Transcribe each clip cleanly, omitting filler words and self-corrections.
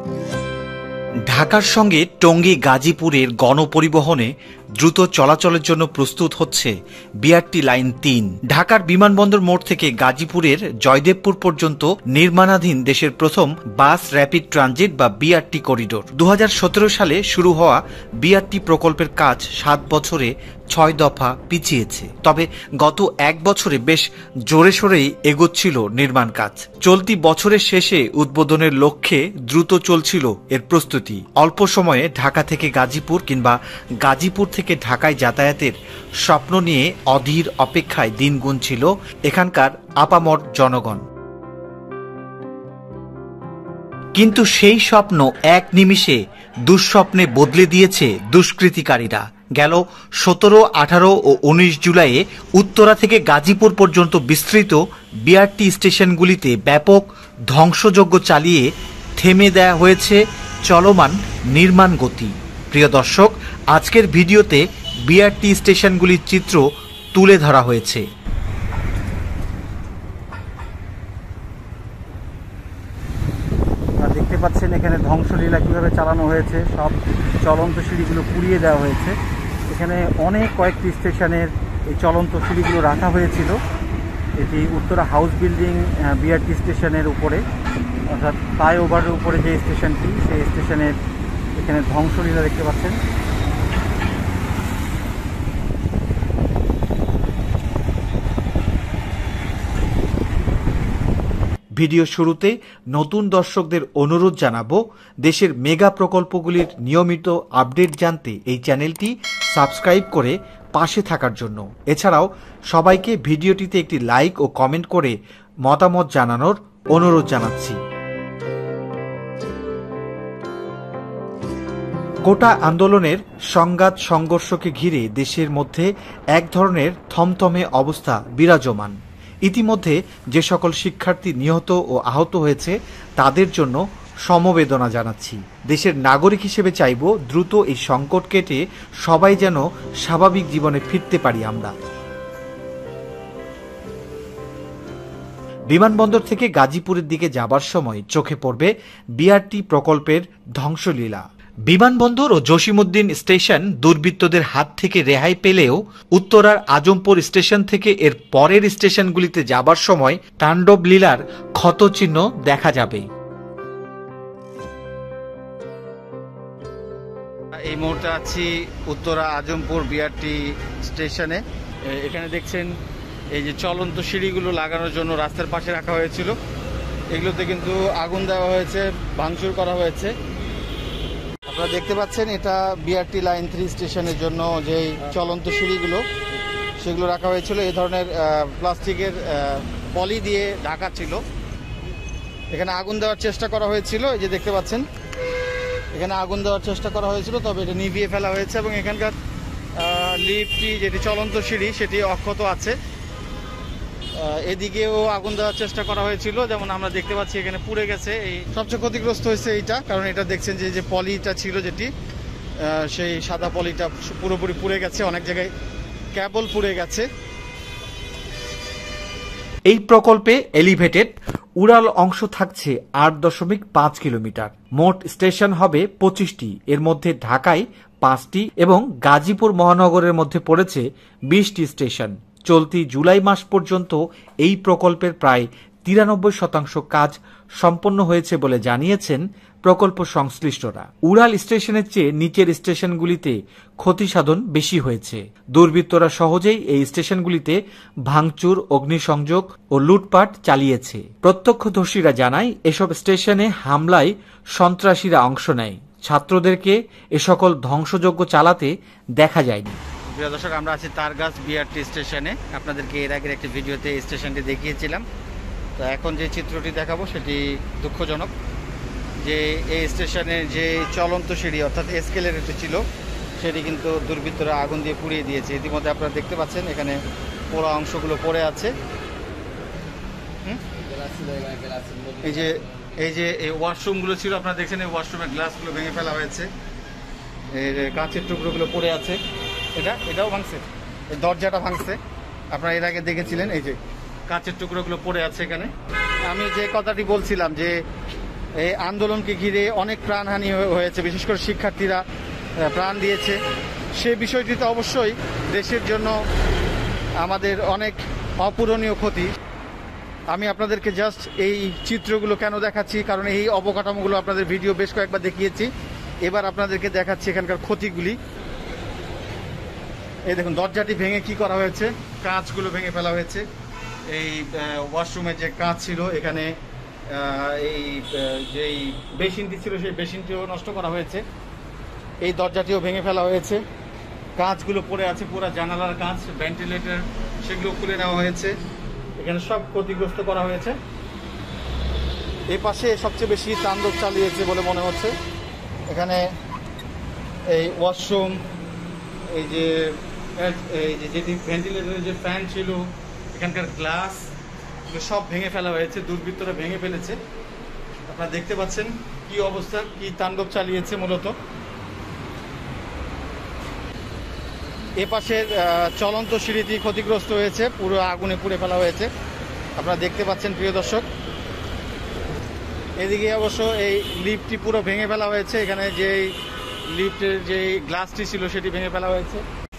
ঢাকার সঙ্গে টঙ্গী গাজীপুরের গণপরিবহনে দ্রুত চলাচলের জন্য প্রস্তুত হচ্ছে বিআরটি লাইন ৩। ঢাকার বিমানবন্দর মোড় থেকে গাজীপুরের জয়দেবপুর পর্যন্ত নির্মাণাধীন দেশের প্রথম বাস র্যাপিড ট্রানজিট বা বিআরটি করিডোর। ২০১৭ সালে শুরু হওয়া বিআরটি প্রকল্পের কাজ ৭ বছরে ৬ দফা পিছিয়েছে। তবে গত ১ বছরে বেশ জোরে সোরেই এগোচ্ছিল নির্মাণ কাজ। চলতি বছরের শেষে উদ্বোধনের লক্ষ্যে দ্রুত চলছিল এর প্রস্তুতি। অল্প সময়ে ঢাকা থেকে গাজীপুর কিংবা গাজীপুর থেকে ঢাকায় যাতায়াতের স্বপ্ন নিয়ে অধীর অপেক্ষায় দিন গুনছিল এখানকার আপামর জনগণ। কিন্তু সেই স্বপ্ন এক নিমিষে দুঃস্বপ্নে বদলে দিয়েছে দুষ্কৃতিকারীরা। গেল ১৭, ১৮ ও ১৯ জুলাইয়ে উত্তরা থেকে গাজীপুর পর্যন্ত বিস্তৃত বিআরটি স্টেশনগুলিতে ব্যাপক ধ্বংসযজ্ঞ চালিয়ে থেমে দেয়া হয়েছে চলমান নির্মাণ গতি। প্রিয় দর্শক, আজকের ভিডিওতে বিআরটি স্টেশনগুলির চিত্র তুলে ধরা হয়েছে। দেখতে পাচ্ছেন এখানে ধ্বংসলীলা কীভাবে চালানো হয়েছে। সব চলন্ত সিঁড়িগুলো পুড়িয়ে দেওয়া হয়েছে। এখানে কয়েকটি স্টেশনের এই চলন্ত সিঁড়িগুলো রাখা হয়েছিল। এটি উত্তরা হাউস বিল্ডিং বিআরটি স্টেশনের উপরে, অর্থাৎ ফ্লাইওভারের উপরে যে স্টেশনটি, সেই স্টেশনের এখানে ধ্বংসলীলা দেখতে পাচ্ছেন। ভিডিও শুরুতে নতুন দর্শকদের অনুরোধ জানাবো, দেশের মেগা প্রকল্পগুলির নিয়মিত আপডেট জানতে এই চ্যানেলটি সাবস্ক্রাইব করে পাশে থাকার জন্য। এছাড়াও সবাইকে ভিডিওটিতে একটি লাইক ও কমেন্ট করে মতামত জানানোর অনুরোধ জানাচ্ছি। কোটা আন্দোলনের সংঘাত সংঘর্ষকে ঘিরে দেশের মধ্যে এক ধরনের থমথমে অবস্থা বিরাজমান। ইতিমধ্যে যে সকল শিক্ষার্থী নিহত ও আহত হয়েছে তাদের জন্য সমবেদনা জানাচ্ছি। দেশের নাগরিক হিসেবে চাইব দ্রুত এই সংকট কেটে সবাই যেন স্বাভাবিক জীবনে ফিরতে পারি আমরা। বিমানবন্দর থেকে গাজীপুরের দিকে যাবার সময় চোখে পড়বে বিআরটি প্রকল্পের ধ্বংসলীলা। বিমানবন্দর ও জসিমউদ্দিন স্টেশন দুর্বৃত্তদের হাত থেকে রেহাই পেলেও উত্তরার আজমপুর স্টেশন থেকে এর পরের স্টেশনগুলিতে যাবার সময় তাণ্ডব লীলার ক্ষতচিহ্ন দেখা যাবে। এই মুহূর্তে আছি উত্তরা আজমপুর বিআরটি স্টেশনে। এখানে দেখছেন এই যে চলন্ত সিঁড়িগুলো লাগানোর জন্য রাস্তার পাশে রাখা হয়েছিল, এগুলোতে কিন্তু আগুন দেওয়া হয়েছে, ভাঙচুর করা হয়েছে। আপনারা দেখতে পাচ্ছেন এটা বিআরটি লাইন 3 স্টেশনের জন্য যে চলন্ত সিঁড়িগুলো সেগুলো রাখা হয়েছিল। এই ধরনের প্লাস্টিকের পলি দিয়ে ঢাকা ছিল। এখানে আগুন দেওয়ার চেষ্টা করা হয়েছিল, এই যে দেখতে পাচ্ছেন এখানে আগুন দেওয়ার চেষ্টা করা হয়েছিল, তবে এটা নিভিয়ে ফেলা হয়েছে এবং এখানকার লিফটটি যেটি চলন্ত সিঁড়ি সেটি অক্ষত আছে। এদিকেও আগুন দেওয়ার চেষ্টা করা হয়েছিল, যেমন আমরা দেখতে পাচ্ছি এখানে পুড়ে গেছে। এই সবচেয়ে ক্ষতিগ্রস্ত হয়েছে এইটা, কারণ এটা দেখছেন যে পলিটা ছিল যেটি, সেই সাদা পলিটা পুরোপুরি পুড়ে গেছে, অনেক জায়গায় কেবল পুড়ে গেছে। এই প্রকল্পে এলিভেটেড উড়াল অংশ থাকছে ৮.৫ কিলোমিটার। মোট স্টেশন হবে ২৫টি, এর মধ্যে ঢাকায় ৫টি এবং গাজীপুর মহানগরের মধ্যে পড়েছে ২০টি স্টেশন। চলতি জুলাই মাস পর্যন্ত এই প্রকল্পের প্রায় ৯৩% কাজ সম্পন্ন হয়েছে বলে জানিয়েছেন প্রকল্প সংশ্লিষ্টরা। উড়াল স্টেশনের চেয়ে নিচের স্টেশনগুলিতে ক্ষতিসাধন বেশি হয়েছে। দুর্বৃত্তরা সহজেই এই স্টেশনগুলিতে ভাঙচুর, অগ্নিসংযোগ ও লুটপাট চালিয়েছে। প্রত্যক্ষদর্শীরা জানায় এসব স্টেশনে হামলায় সন্ত্রাসীরা অংশ নেয়। ছাত্রদেরকে এ সকল ধ্বংসযজ্ঞ চালাতে দেখা যায়নি। প্রিয় দর্শক, আমরা আছি তারগাছ বিআরটি স্টেশনে। আপনাদেরকে এর আগের একটি ভিডিওতে এই স্টেশনটি দেখিয়েছিলাম। তো এখন যে চিত্রটি দেখাবো সেটি দুঃখজনক, যে এই স্টেশনের যে চলন্ত সিঁড়ি অর্থাৎ এসকেলেটর ছিল সেটি কিন্তু দুর্বৃত্তরা আগুন দিয়ে পুড়িয়ে দিয়েছে। ইতিমধ্যে আপনারা দেখতে পাচ্ছেন এখানে পোড়া অংশগুলো পড়ে আছে। এই যে এই ওয়াশরুমগুলো ছিল, আপনারা দেখছেন এই ওয়াশরুমের গ্লাসগুলো ভেঙে ফেলা হয়েছে, এর কাঁচের টুকরোগুলো পড়ে আছে। এটাও ভাঙছে, এই দরজাটা ভাঙছে, আপনারা এর আগে দেখেছিলেন। এই যে কাঁচের টুকরোগুলো পড়ে আছে এখানে। আমি যে কথাটি বলছিলাম যে এই আন্দোলনকে ঘিরে অনেক প্রাণহানি হয়েছে, বিশেষ করে শিক্ষার্থীরা প্রাণ দিয়েছে। সে বিষয়টিতে অবশ্যই দেশের জন্য আমাদের অনেক অপূরণীয় ক্ষতি। আমি আপনাদেরকে জাস্ট এই চিত্রগুলো কেন দেখাচ্ছি, কারণ এই অবকাঠামোগুলো আপনাদের ভিডিও বেশ কয়েকবার দেখিয়েছি, এবার আপনাদেরকে দেখাচ্ছি এখানকার ক্ষতিগুলি। এই দেখুন দরজাটি ভেঙে কি করা হয়েছে, কাঁচগুলো ভেঙে ফেলা হয়েছে। এই ওয়াশরুমের যে কাঁচ ছিল, এখানে এই যেই বেসিনটি ছিল সেই বেসিনটিও নষ্ট করা হয়েছে। এই দরজাটিও ভেঙে ফেলা হয়েছে, কাঁচগুলো পড়ে আছে, পুরো জানালার কাঁচ, ভেন্টিলেটর সেগুলো খুলে নেওয়া হয়েছে। এখানে সব ক্ষতিগ্রস্ত করা হয়েছে। এ পাশে সবচেয়ে বেশি তাণ্ডব চালিয়েছে বলে মনে হচ্ছে। এখানে এই ওয়াশরুম, এই যে যেটি ভেন্টিলেটরের যে ফ্যান ছিল, এখানকার গ্লাস সব ভেঙে ফেলা হয়েছে, দুর্বৃত্তরা ভেঙে ফেলেছে। আপনারা দেখতে পাচ্ছেন কি অবস্থা, কি তাণ্ডব চালিয়েছে মূলত। এ পাশের চলন্ত সিঁড়িটি ক্ষতিগ্রস্ত হয়েছে, পুরো আগুনে পুড়ে ফেলা হয়েছে, আপনারা দেখতে পাচ্ছেন প্রিয় দর্শক। এদিকে অবশ্য এই লিফটটি পুরো ভেঙে ফেলা হয়েছে, এখানে যে লিফটের যে গ্লাসটি ছিল সেটি ভেঙে ফেলা হয়েছে।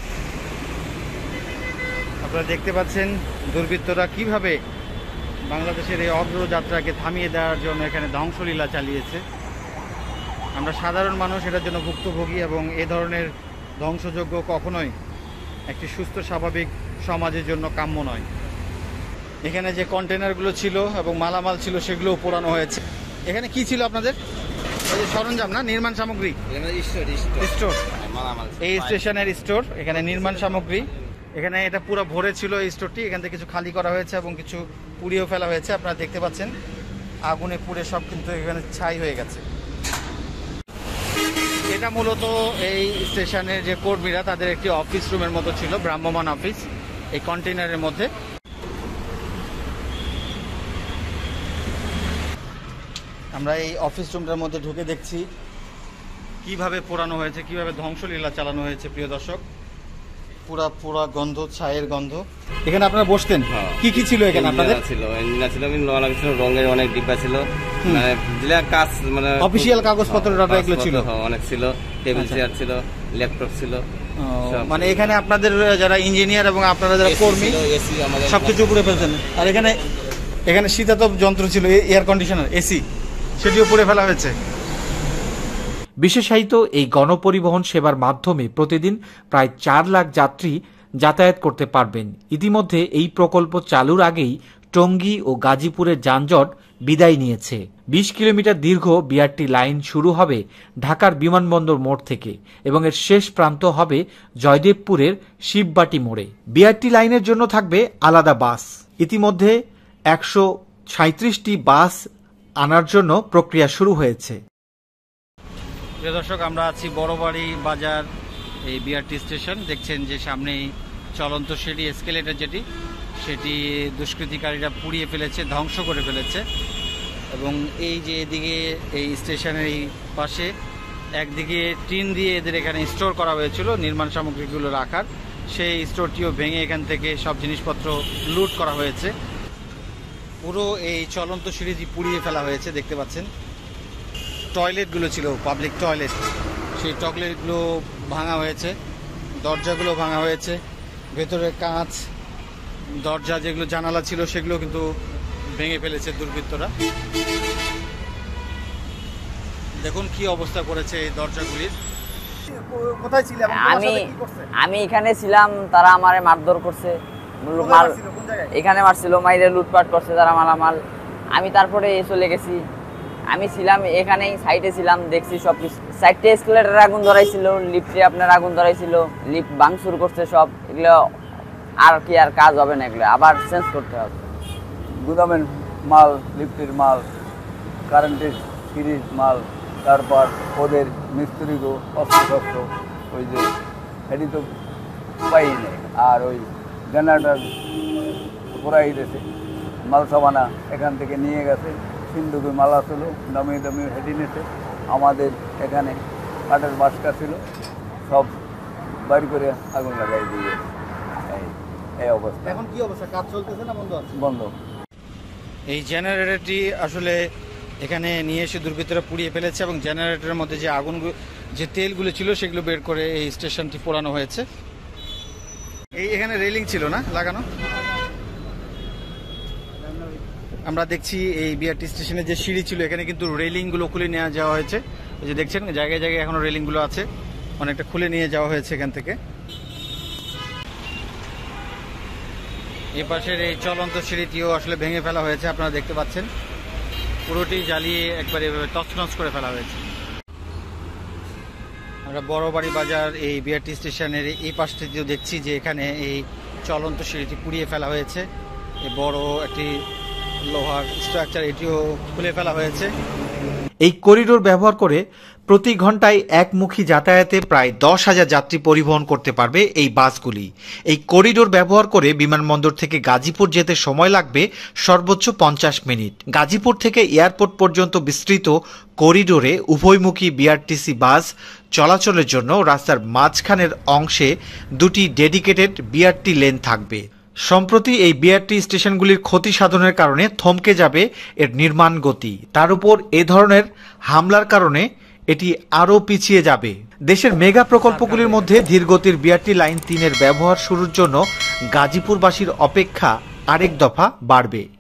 আপনারা দেখতে পাচ্ছেন দুর্বৃত্তরা কিভাবে বাংলাদেশের এই অগ্রযাত্রাকে থামিয়ে দেওয়ার জন্য এখানে ধ্বংসলীলা চালিয়েছে। আমরা সাধারণ মানুষ এটার জন্য ভুক্তভোগী, এবং এ ধরনের ধ্বংসযজ্ঞ কখনোই একটি সুস্থ স্বাভাবিক সমাজের জন্য কাম্য নয়। এখানে যে কন্টেনারগুলো ছিল এবং মালামাল ছিল সেগুলোও পোড়ানো হয়েছে। এখানে কি ছিল আপনাদের? এই যে সরঞ্জাম না, নির্মাণ সামগ্রী স্টোর, এই স্টেশনের স্টোর, এখানে নির্মাণ সামগ্রী। এখানে এটা পুরো ভরে ছিল এই স্টোরটি, এখান থেকে কিছু খালি করা হয়েছে এবং কিছু পুড়িয়েও ফেলা হয়েছে। আপনারা দেখতে পাচ্ছেন আগুনে পুড়ে সব কিন্তু এখানে ছাই হয়ে গেছে। এটা মূলত এই স্টেশনের যে কর্মীরা, তাদের একটি অফিস রুমের মতো ছিল, ভ্রাম্যমাণ অফিস, এই কন্টেইনারের মধ্যে। আমরা এই অফিস রুমটার মধ্যে ঢুকে দেখছি কিভাবে পোড়ানো হয়েছে, কিভাবে ধ্বংসলীলা চালানো হয়েছে। প্রিয় দর্শক, পুরা পুরা গন্ধ, ছায়ের গন্ধ। এখানে আপনারা বসতেন, কি কি ছিল এখানে আপনাদের? ছিল রঙের অনেক ডিব্বা ছিল, মানে কাজ, মানে অফিসিয়াল কাগজপত্র এগুলো ছিল, অনেক ছিল, টেবিল চেয়ার ছিল, ল্যাপটপ ছিল। মানে এখানে আপনাদের যারা ইঞ্জিনিয়ার এবং আপনারা যারা কর্মী সবকিছু পুড়ে ফেলছেন। আর এখানে এখানে শীতাতপ যন্ত্র ছিল, এয়ার কন্ডিশনার, এসি, সেটিও পুড়ে ফেলা হয়েছে। বিশেষায়িত এই গণপরিবহন সেবার মাধ্যমে প্রতিদিন প্রায় 4 লাখ যাত্রী যাতায়াত করতে পারবেন। ইতিমধ্যে এই প্রকল্প চালুর আগেই টঙ্গী ও গাজীপুরের যানজট বিদায় নিয়েছে। 20 কিলোমিটার দীর্ঘ বিআরটি লাইন শুরু হবে ঢাকার বিমানবন্দর মোড় থেকে এবং এর শেষ প্রান্ত হবে জয়দেবপুরের শিববাটি মোড়ে। বিআরটি লাইনের জন্য থাকবে আলাদা বাস। ইতিমধ্যে 137টি বাস আনার জন্য প্রক্রিয়া শুরু হয়েছে। প্রিয় দর্শক, আমরা আছি বড়বাড়ি বাজার এই বিআরটি স্টেশন। দেখছেন যে সামনেই চলন্ত সিঁড়ি, এসকেলেটর যেটি, সেটি দুষ্কৃতিকারীরা পুড়িয়ে ফেলেছে, ধ্বংস করে ফেলেছে। এবং এই যে এদিকে এই স্টেশনের এই পাশে একদিকে টিন দিয়ে এদের এখানে স্টোর করা হয়েছিল নির্মাণ সামগ্রীগুলো রাখার, সেই স্টোরটিও ভেঙে এখান থেকে সব জিনিসপত্র লুট করা হয়েছে। পুরো এই চলন্ত সিঁড়িটি পুড়িয়ে ফেলা হয়েছে, দেখতে পাচ্ছেন। টয়লেটগুলো ছিল, পাবলিক টয়লেট, সেই টয়লেটগুলো ভাঙা হয়েছে, দরজাগুলো ভাঙা হয়েছে, ভেতরে কাঁচ, দরজা যেগুলো জানালা ছিল সেগুলো কিন্তু ভেঙে ফেলেছে দুর্বৃত্তরা। দেখুন কি অবস্থা করেছে এই দরজাগুলির। কোথায় ছিলেন? আমি এখানে ছিলাম, তারা আমারে মারধর করছে, এখানে মারছিল, মাইরে লুটপাট করছে তারা মালামাল। আমি তারপরে চলে গেছি, আমি ছিলাম এখানেই সাইডে ছিলাম, দেখছি সব কিছু। সাইডে এসকেলেটরে আগুন ধরাইছিল, লিফটে আপনার আগুন ধরাইছিল, লিফট ভাঙচুর করছে সব। এগুলো আর কি আর কাজ হবে না, এগুলো আবার চেঞ্জ করতে হবে। গুদামের মাল, লিফটের মাল, কারেন্টের সিরিজ মাল, তারপর ওদের মিস্ত্রিগো অস্ত্রশস্ত্র, ওই যে সেটি তো পাই নেই। আর ওই জেনারেটার পুরাই দিয়েছে, মাল সাবানা এখান থেকে নিয়ে গেছে, সিন্ধুকে মালা ছিল, দামি দামি হেঁটে নিয়েছে। আমাদের এখানে কাঠের বাসকা ছিল, সব বাড়ি করে আগুন লাগাই দিয়ে এই অবস্থা। এখন কি অবস্থা? কাজ চলতেছে না বন্ধ আছে? বন্ধ। এই জেনারেটরটি আসলে এখানে নিয়ে এসে দুর্বৃত্তরা পুড়িয়ে ফেলেছে এবং জেনারেটরের মধ্যে যে আগুনগুলো, যে তেলগুলো ছিল সেগুলো বের করে এই স্টেশনটি পোড়ানো হয়েছে। এখানে রেলিং ছিল না লাগানো? আমরা দেখছি এই বিআরটি স্টেশনে যে সিঁড়ি ছিল এখানে কিন্তু রেলিংগুলো খুলে নিয়ে যাওয়া হয়েছে। ওই যে দেখছেন জায়গায় জায়গায় এখনো রেলিংগুলো আছে, অনেকটা খুলে নিয়ে যাওয়া হয়েছে এখান থেকে। এই পাশের এই চলন্ত সিঁড়িটিও আসলে ভেঙে ফেলা হয়েছে, আপনারা দেখতে পাচ্ছেন পুরোটি জ্বালিয়ে একবারে তছনছ করে ফেলা হয়েছে। আমরা বড়বাড়ি বাজার এই বিআরটি স্টেশনের এই পাশটিতেও দেখছি যে এখানে এই চলন্ত সিঁড়িটি পুড়িয়ে ফেলা হয়েছে। এই বড় একটি লোহার স্ট্রাকচার এটিও খুলে ফেলা হয়েছে। এই করিডোর ব্যবহার করে প্রতি ঘন্টায় একমুখী যাতায়াতে প্রায় 10,000 যাত্রী পরিবহন করতে পারবে এই বাসগুলি। এই করিডোর ব্যবহার করে বিমানবন্দর থেকে গাজীপুর যেতে সময় লাগবে সর্বোচ্চ 50 মিনিট। গাজীপুর থেকে এয়ারপোর্ট পর্যন্ত বিস্তৃত করিডোরে উভয়মুখী বিআরটিসি বাস চলাচলের জন্য রাস্তার মাঝখানের অংশে দুটি ডেডিকেটেড বিআরটি লেন থাকবে। সম্প্রতি এই বিআরটি স্টেশনগুলির ক্ষতি সাধনের কারণে থমকে যাবে এর নির্মাণ গতি। তার উপর এ ধরনের হামলার কারণে এটি আরও পিছিয়ে যাবে। দেশের মেগা প্রকল্পগুলির মধ্যে ধীরগতির বিআরটি লাইন 3 এর ব্যবহার শুরুর জন্য গাজীপুরবাসীর অপেক্ষা আরেক দফা বাড়বে।